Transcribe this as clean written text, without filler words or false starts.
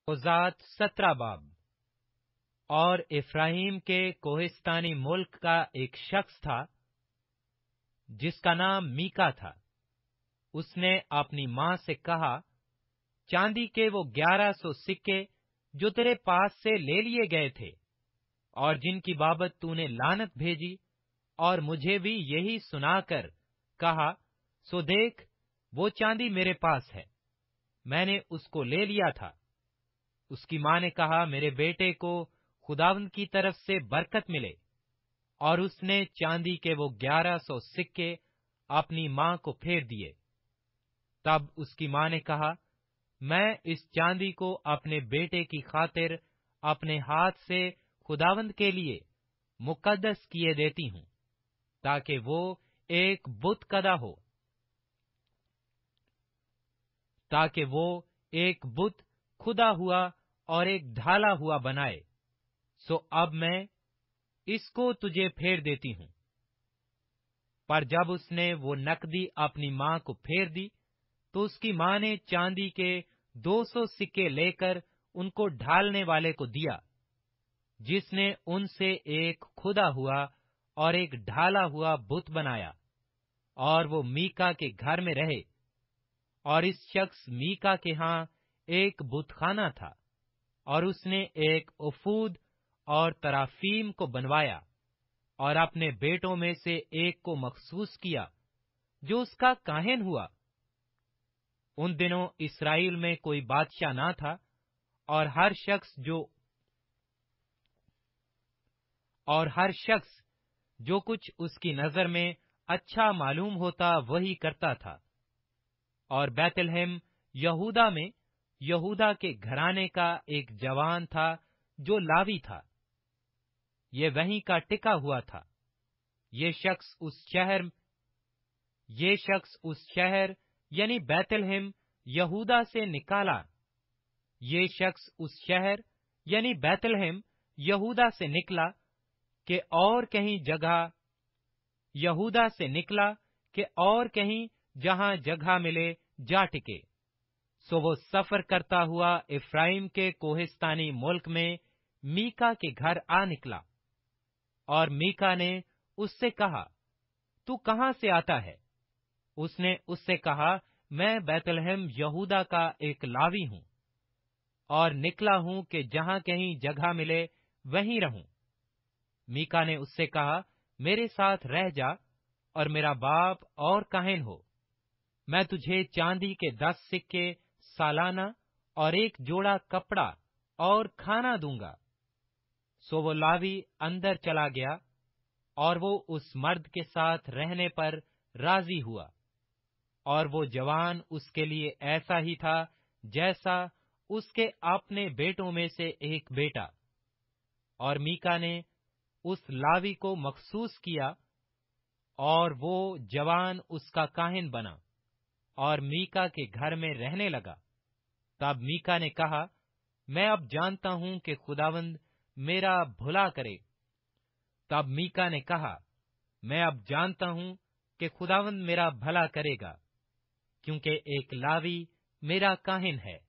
ज़ात 17 बाब। और इफ्राहीम के कोहिस्तानी मुल्क का एक शख्स था जिसका नाम मीका था। उसने अपनी माँ से कहा, चांदी के वो 1100 सिक्के जो तेरे पास से ले लिए गए थे और जिनकी बाबत तूने लानत भेजी और मुझे भी यही सुनाकर कहा, सो देख वो चांदी मेरे पास है, मैंने उसको ले लिया था। उसकी माँ ने कहा, मेरे बेटे को खुदावंद की तरफ से बरकत मिले। और उसने चांदी के वो 1100 सिक्के अपनी माँ को फेर दिए। तब उसकी माँ ने कहा, मैं इस चांदी को अपने बेटे की खातिर अपने हाथ से खुदावंद के लिए मुकद्दस किए देती हूँ, ताकि वो एक बुत कदा हो, ताकि वो एक बुत खुदा हुआ और एक ढाला हुआ बनाए। सो अब मैं इसको तुझे फेर देती हूँ। पर जब उसने वो नकदी अपनी माँ को फेर दी, तो उसकी माँ ने चांदी के 200 सिक्के लेकर उनको ढालने वाले को दिया, जिसने उनसे एक खुदा हुआ और एक ढाला हुआ बुत बनाया, और वो मीका के घर में रहे। और इस शख्स मीका के यहाँ एक बुतखाना था, और उसने एक उफूद और तराफीम को बनवाया, और अपने बेटों में से एक को मखसूस किया, जो उसका काहिन हुआ। उन दिनों इस्राएल में कोई बादशाह ना था, और हर शख्स जो कुछ उसकी नजर में अच्छा मालूम होता वही करता था। और बैतलहम यहूदा में यहूदा के घराने का एक जवान था जो लावी था, ये वहीं का टिका हुआ था। ये शख्स उस शहर यानी बैतलहम यहूदा से निकला कि और कहीं जहां जगह मिले जा टिके। सो वो सफर करता हुआ इफ्राइम के कोहिस्तानी मुल्क में मीका के घर आ निकला। और मीका ने उससे कहा, तू कहां से आता है? उसने उससे कहा, मैं बैतलहम यहूदा का एक लावी हूं, और निकला हूं कि जहां कहीं जगह मिले वहीं रहूं। मीका ने उससे कहा, मेरे साथ रह जा और मेरा बाप और काहिन हो। मैं तुझे चांदी के 10 सिक्के सालाना और एक जोड़ा कपड़ा और खाना दूंगा। सो वो लावी अंदर चला गया, और वो उस मर्द के साथ रहने पर राजी हुआ। और वो जवान उसके लिए ऐसा ही था जैसा उसके अपने बेटों में से एक बेटा। और मीका ने उस लावी को मखसूस किया, और वो जवान उसका काहिन बना और मीका के घर में रहने लगा। तब मीका ने कहा, मैं अब जानता हूं कि खुदावंद मेरा भला करे। तब मीका ने कहा, मैं अब जानता हूं कि खुदावंद मेरा भला करेगा, क्योंकि एक लावी मेरा काहिन है।